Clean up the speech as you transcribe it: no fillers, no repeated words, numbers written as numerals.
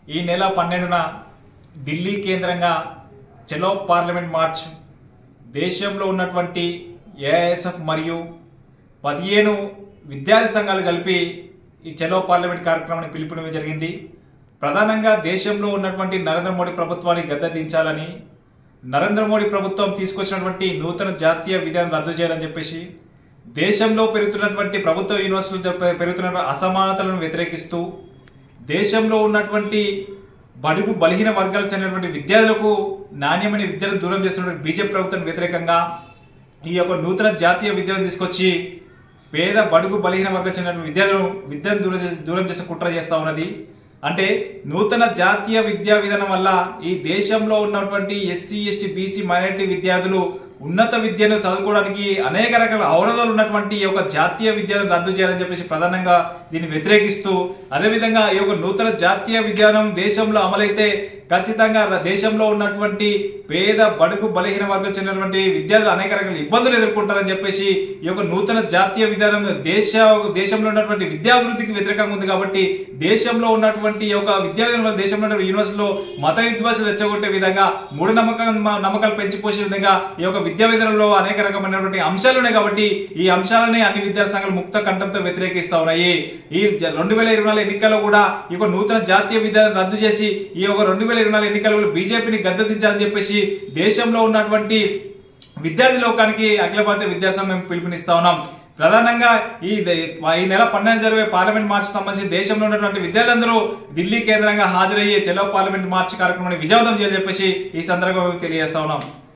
ఈ నెల 12న ఢిల్లీ కేంద్రంగా చలో పార్లమెంట్ మార్చ్ దేశంలో ఉన్నటువంటి ఏఐఎస్ఎఫ్ మరియు 15 విద్యార్థి సంఘాలు కలిపి ఈ చలో పార్లమెంట్ కార్యక్రమాన్ని పిలుపునివ్వడం జరిగింది. ప్రధానంగా దేశంలో ఉన్నటువంటి నరేంద్ర మోడీ ప్రభుత్వాన్ని గద్దెదించాలని, నరేంద్ర మోడీ ప్రభుత్వం తీసుకొచ్చినటువంటి నూతన జాతీయ విధానం రద్దు చేయాలని చెప్పేసి, దేశంలో పెరుగుతున్నటువంటి ప్రభుత్వ యూనివర్సిటీలు పెరుగుతున్న అసమానతలను వ్యతిరేకిస్తూ, దేశంలో ఉన్నటువంటి బడుగు బలహీన వర్గాలకు చెందినటువంటి విద్యార్థులకు నాణ్యమైన విద్యను దూరం చేస్తున్నటువంటి బీజేపీ ప్రభుత్వం వ్యతిరేకంగా ఈ యొక్క నూతన జాతీయ విద్యను తీసుకొచ్చి పేద బడుగు బలహీన వర్గాలకు చెందిన విద్యను దూరం చేసే కుట్ర చేస్తూ ఉన్నది. అంటే నూతన జాతీయ విద్యా విధానం వల్ల ఈ దేశంలో ఉన్నటువంటి ఎస్సీ, ఎస్టీ, బీసీ, మైనారిటీ విద్యార్థులు ఉన్నత విద్యను చదువుకోవడానికి అనేక రకాల అవరోధాలు ఉన్నటువంటి ఈ యొక్క జాతీయ విద్యను రద్దు చేయాలని చెప్పేసి ప్రధానంగా దీన్ని వ్యతిరేకిస్తూ, అదేవిధంగా ఈ యొక్క నూతన జాతీయ విధానం దేశంలో అమలైతే ఖచ్చితంగా దేశంలో ఉన్నటువంటి పేద బడుగు బలహీన వర్గాలకు చెందినటువంటి విద్యార్థులు అనేక రకాల ఇబ్బందులు ఎదుర్కొంటారని చెప్పేసి ఈ యొక్క నూతన జాతీయ విధానం దేశంలో ఉన్నటువంటి విద్యాభివృద్ధికి వ్యతిరేకంగా ఉంది. కాబట్టి దేశంలో ఉన్నటువంటి ఈ యొక్క విద్యా దేశంలో ఉన్నటువంటి యూనివర్సిటీలో మత విద్వేషాలు రెచ్చగొట్టే విధంగా, నమ్మకాలు పెంచిపోసే విధంగా ఈ యొక్క విద్యా విధానంలో అనేక రకమైనటువంటి అంశాలు ఉన్నాయి. కాబట్టి ఈ అంశాలని అన్ని విద్యార్థి సంఘాలు ముక్త కంఠంతో వ్యతిరేకిస్తా ఉన్నాయి. ఈ 2024 ఎన్నికల్లో కూడా ఈ యొక్క నూతన జాతీయ విధానం రద్దు చేసి ఈ యొక్క 2024 ఎన్నికల్లో బీజేపీని గద్దెదించాలని చెప్పేసి దేశంలో ఉన్నటువంటి విద్యార్థి లోకానికి అఖిల భారతీయ విద్యాసంఘం మేము పిలుపునిస్తా ఉన్నాం. ప్రధానంగా ఈ నెల 12 జరిగే పార్లమెంట్ మార్చ్ సంబంధించి దేశంలో ఉన్నటువంటి విద్యార్థులందరూ ఢిల్లీ కేంద్రంగా హాజరయ్యే చలో పార్లమెంట్ మార్చ్ కార్యక్రమాన్ని విజయవంతం చేయాలని చెప్పేసి ఈ సందర్భంగా తెలియజేస్తా ఉన్నాం.